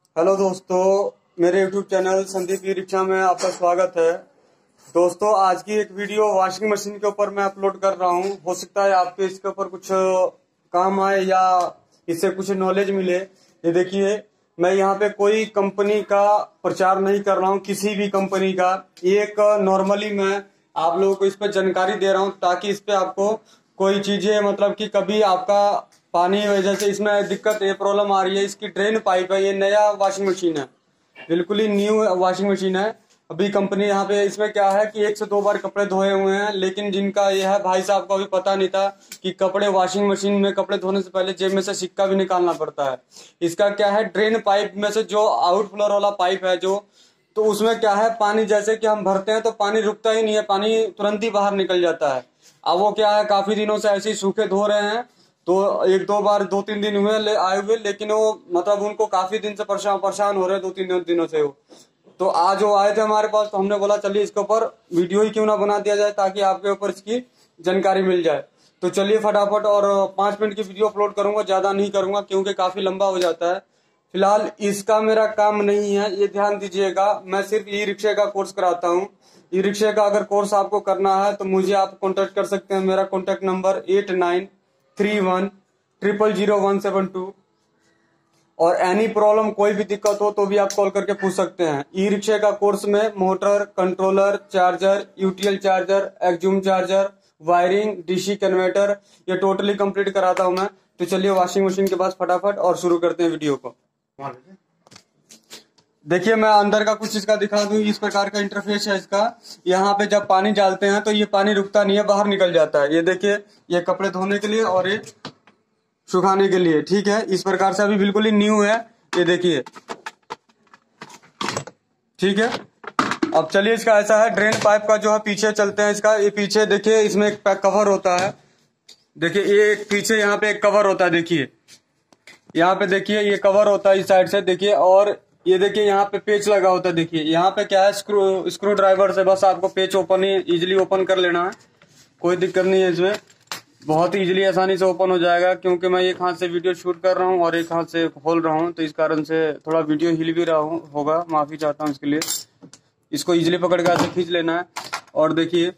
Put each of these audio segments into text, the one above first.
Hello दोस्तों, मेरे YouTube channel Sandeep e rickshaw में आपका स्वागत है। दोस्तों, आज की एक वीडियो वॉशिंग मशीन के ऊपर मैं अपलोड कर रहा हूं। हो सकता है आपके इसके ऊपर कुछ काम आए या इससे कुछ नॉलेज मिले। ये देखिए, मैं यहाँ पे कोई कंपनी का प्रचार नहीं कर रहा हूँ, किसी भी कंपनी का। एक नॉर्मली मैं आप लोगों को इस पे जानकारी दे रहा हूँ ताकि इस पे आपको कोई चीजें मतलब कि कभी आपका पानी वजह से इसमें दिक्कत ये प्रॉब्लम आ रही है। इसकी ड्रेन पाइप है, ये नया वॉशिंग मशीन है, बिल्कुल ही न्यू वॉशिंग मशीन है। अभी कंपनी यहाँ पे इसमें क्या है कि 1 से 2 बार कपड़े धोए हुए हैं, लेकिन जिनका ये है भाई साहब को अभी पता नहीं था कि कपड़े वॉशिंग मशीन में कपड़े धोने से पहले जेब में से सिक्का भी निकालना पड़ता है। इसका क्या है, ड्रेन पाइप में से जो आउटफ्लोर वाला पाइप है जो, तो उसमें क्या है, पानी जैसे कि हम भरते हैं तो पानी रुकता ही नहीं है, पानी तुरंत ही बाहर निकल जाता है। अब वो क्या है, काफी दिनों से ऐसे ही सूखे धो रहे हैं, तो 1-2 बार 2-3 दिन हुए आए हुए, लेकिन वो मतलब उनको काफी दिन से परेशान हो रहे हैं, 2-3 दिनों से वो। तो आज वो आए थे हमारे पास, तो हमने बोला चलिए इसके ऊपर वीडियो ही क्यों ना बना दिया जाए ताकि आपके ऊपर इसकी जानकारी मिल जाए। तो चलिए फटाफट, और 5 मिनट की वीडियो अपलोड करूंगा, ज्यादा नहीं करूंगा क्योंकि काफी लंबा हो जाता है। फिलहाल इसका मेरा काम नहीं है, ये ध्यान दीजिएगा। मैं सिर्फ ई रिक्शा का कोर्स कराता हूँ। ई रिक्शा का अगर कोर्स आपको करना है तो मुझे आप कांटेक्ट कर सकते हैं। मेरा कांटेक्ट नंबर 8931000172। और एनी प्रॉब्लम, कोई भी दिक्कत हो तो भी आप कॉल करके पूछ सकते हैं। ई रिक्शा का कोर्स में motor, controller, charger, UTL charger, Exicom charger, wiring, DC converter, ये टोटली कंप्लीट कराता हूं मैं। तो चलिए वॉशिंग मशीन के पास फटाफट और शुरू करते हैं वीडियो को। देखिए, मैं अंदर का कुछ इसका दिखा दूं। इस प्रकार का इंटरफेस है इसका। यहाँ पे जब पानी डालते हैं तो ये पानी रुकता नहीं है, बाहर निकल जाता है। ये देखिए, ये कपड़े धोने के लिए और ये सुखाने के लिए, ठीक है। इस प्रकार से अभी बिल्कुल ही न्यू है, ये देखिए, ठीक है। अब चलिए, इसका ऐसा है, ड्रेन पाइप का जो है पीछे चलते हैं। इसका ये पीछे देखिए, इसमें एक कवर होता है। देखिए, ये पीछे यहाँ पे एक कवर होता है। देखिए यहाँ पे, देखिए ये कवर होता है इस साइड से, देखिए। और ये देखिए, यहाँ पे पेच लगा होता है। देखिए यहाँ पे क्या है, स्क्रू ड्राइवर से बस आपको पेच ओपन ही इजिली ओपन कर लेना है, कोई दिक्कत नहीं है इसमें। बहुत ही इजीली आसानी से ओपन हो जाएगा, क्योंकि मैं एक हाथ से वीडियो शूट कर रहा हूँ और एक हाथ से खोल रहा हूँ, तो इस कारण से थोड़ा वीडियो हिल भी रहा होगा, माफी चाहता हूँ इसके लिए। इसको इजीली पकड़ के ऐसे खींच लेना है। और देखिए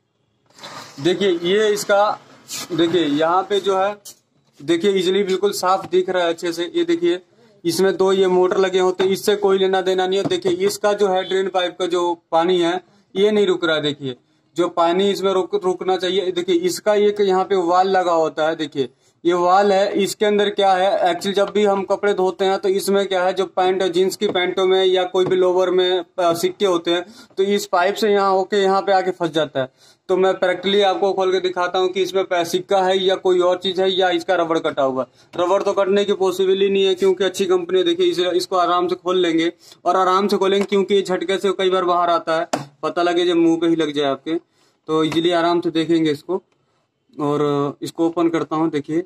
ये इसका, देखिए यहाँ पे जो है, देखिए इजीली बिल्कुल साफ दिख रहा है अच्छे से। ये देखिए, इसमें 2 ये मोटर लगे होते हैं, इससे कोई लेना देना नहीं है। देखिए इसका जो है, ड्रेन पाइप का जो पानी है ये नहीं रुक रहा है। देखिए जो पानी इसमें रुकना चाहिए, देखिए इसका एक यहाँ पे वाल लगा होता है। देखिए ये वाल है, इसके अंदर क्या है, एक्चुअली जब भी हम कपड़े धोते हैं तो इसमें क्या है, जो पैंट, जींस की पैंटों में या कोई भी लोवर में सिक्के होते हैं, तो इस पाइप से यहाँ होके यहाँ पे आके फंस जाता है। तो मैं प्रैक्टिकली आपको खोल के दिखाता हूँ कि इसमें सिक्का है या कोई और चीज है या इसका रबड़ कटा हुआ। रबड़ तो कटने की पॉसिबिलिटी नहीं है, क्योंकि अच्छी कंपनी है। देखिए इसको आराम से खोल लेंगे, और आराम से खोलेंगे क्योंकि ये झटके से कई बार बाहर आता है, पता लगे जब मुंह पे ही लग जाए आपके, तो इजीली आराम से देखेंगे इसको। और इसको ओपन करता हूँ। देखिए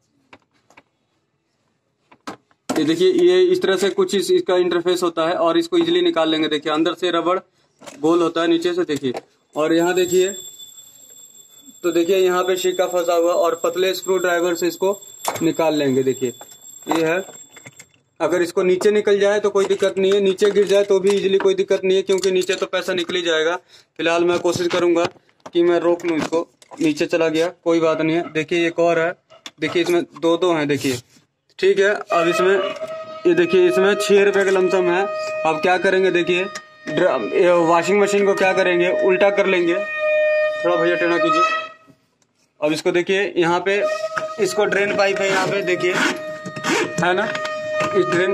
ये देखिए, ये इस तरह से कुछ इसका इंटरफेस होता है, और इसको इजीली निकाल लेंगे। देखिए अंदर से रबड़ गोल होता है, नीचे से देखिए। और यहाँ देखिए, तो देखिए यहाँ पे सिक्का फंसा हुआ, और पतले स्क्रू ड्राइवर से इसको निकाल लेंगे। देखिए ये है, अगर इसको नीचे निकल जाए तो कोई दिक्कत नहीं है, नीचे गिर जाए तो भी इजीली कोई दिक्कत नहीं है, क्योंकि नीचे तो पैसा निकल ही जाएगा। फिलहाल मैं कोशिश करूंगा कि मैं रोक लूं इसको। नीचे चला गया, कोई बात नहीं है। देखिए एक और है, देखिए इसमें 2 हैं, देखिए, ठीक है। अब इसमें ये देखिए, इसमें 6 रुपए का लमसम है। अब क्या करेंगे, देखिए वॉशिंग मशीन को क्या करेंगे, उल्टा कर लेंगे। थोड़ा भैया टेढ़ा कीजिए। अब इसको देखिए, यहाँ पे इसको ड्रेन पाइप है, यहाँ पे देखिए, है ना। इस ड्रेन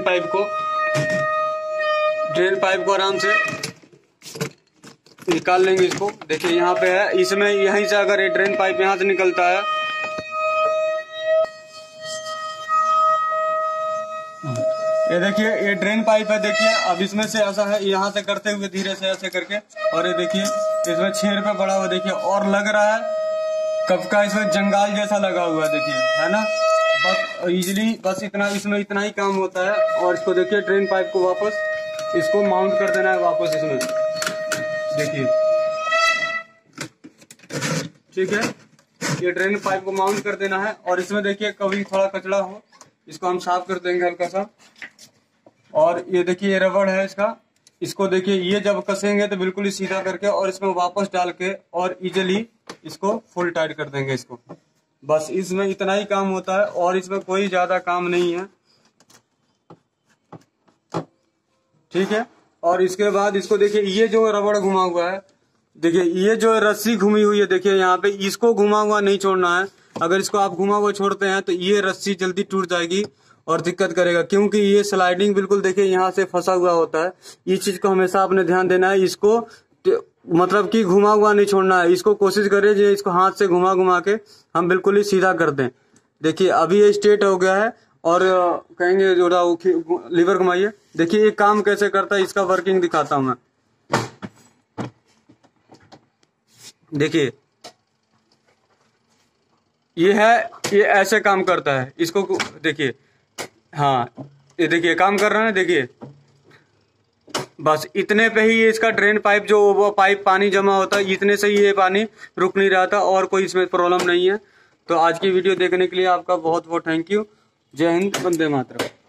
पाइप को आराम से निकाल लेंगे इसको। देखिए यहाँ पे है, इसमें यहीं से अगर ये ड्रेन पाइप यहाँ से निकलता है, ये देखिए ये ड्रेन पाइप है। देखिए अब इसमें से ऐसा है, यहाँ से करते हुए धीरे से ऐसे करके, और ये देखिए इसमें 6 रुपए बड़ा हुआ, देखिए, और लग रहा है कब का इसमें जंगाल जैसा लगा हुआ है, देखिए, है ना। बस इजीली बस इतना, इसमें इतना ही काम होता है। और इसको देखिए, ड्रेन पाइप को वापस इसको माउंट कर देना है वापस इसमें, देखिए, ठीक है। ये ड्रेन पाइप को माउंट कर देना है। और इसमें देखिए, कभी थोड़ा कचरा हो, इसको हम साफ कर देंगे हल्का सा, और ये देखिए ये रबड़ है इसका, इसको देखिए ये जब कसेंगे तो बिल्कुल ही सीधा करके और इसमें वापस डाल के और इजीली इसको फुल टाइट कर देंगे इसको। बस इसमें इतना ही काम होता है और इसमें कोई ज्यादा काम नहीं है, ठीक है। और इसके बाद इसको देखिए ये जो रबड़ घुमा हुआ है, देखिए ये जो रस्सी घुमी हुई है, देखिए यहाँ पे इसको घुमा हुआ नहीं छोड़ना है। अगर इसको आप घुमा हुआ छोड़ते हैं तो ये रस्सी जल्दी टूट जाएगी और दिक्कत करेगा, क्योंकि ये स्लाइडिंग बिल्कुल देखिए यहाँ से फंसा हुआ होता है। इस चीज को हमेशा आपने ध्यान देना है, इसको मतलब कि घुमा हुआ नहीं छोड़ना है। इसको कोशिश करिए जो इसको हाथ से घुमा घुमा के हम बिल्कुल ही सीधा कर दें। देखिए अभी ये स्ट्रेट हो गया है और कहेंगे जो लीवर घुमाइए। देखिए ये काम कैसे करता है, इसका वर्किंग दिखाता हूं मैं। देखिए ये है, ये ऐसे काम करता है, इसको देखिए, हाँ ये देखिए काम कर रहा है। देखिए बस इतने पे ही ये इसका ड्रेन पाइप जो वो पाइप पानी जमा होता है, इतने से ही ये पानी रुक नहीं रहा था और कोई इसमें प्रॉब्लम नहीं है। तो आज की वीडियो देखने के लिए आपका बहुत बहुत थैंक यू। जय हिंद, वंदे मातरम।